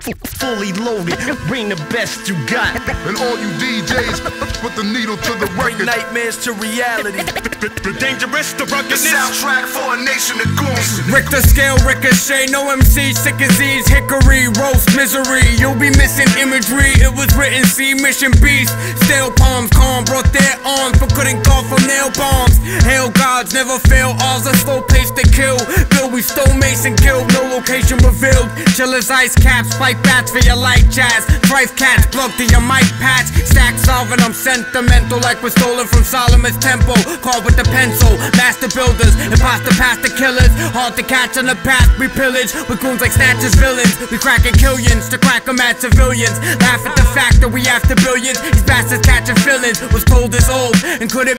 fully loaded, bring the best you got. And all you DJs, put the needle to the Bring record. nightmares to reality. The dangerous, the The ruggedness. soundtrack for a nation of goons. Richter scale, ricochet, no MC, sick as these, hickory, roast, misery. You'll be missing imagery, it was written, see, mission beast. Stale palms, calm, brought their arms, but couldn't call from nail bombs. Hail gods, never fail, ours a slow pace to kill. Bill, we stole Mason Guild, no location revealed. Chill as ice caps, spike bats for your light jazz. Price cats, plug to your mic patch. Stack solving, I'm sentimental like we're stolen from Solomon's temple. Carved with the pencil, master builders, imposter past the killers. Hard to catch on the path, we pillage. With goons like snatchers, villains. We cracking killions to crack them at civilians. Laugh at the fact that we after billions. These bastards catching feelings. Was cold as old and couldn't